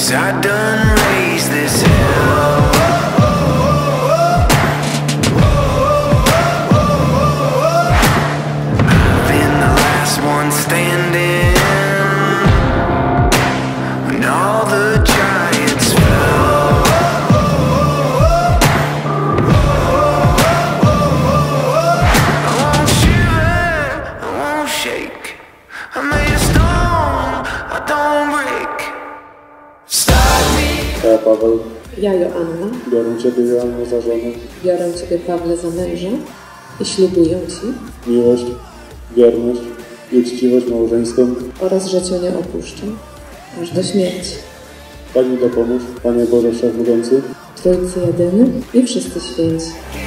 'cause I done raised this hell. I've been the last one standing when all the giants fell. I won't shiver, I won't shake. I'm made of stone, I don't break. Start me. Ja, Paweł, Ja, Joanna, biorę Ciebie, Joanno, za żonę, biorę Ciebie, Pawle, za męża i ślubuję Ci miłość, wierność i uczciwość małżeńską. oraz, że Cię nie opuszczę, aż do śmierci. Tak mi dopomóż, Panie Boże Wszechmogący. Trójcy jedyny i wszyscy święci.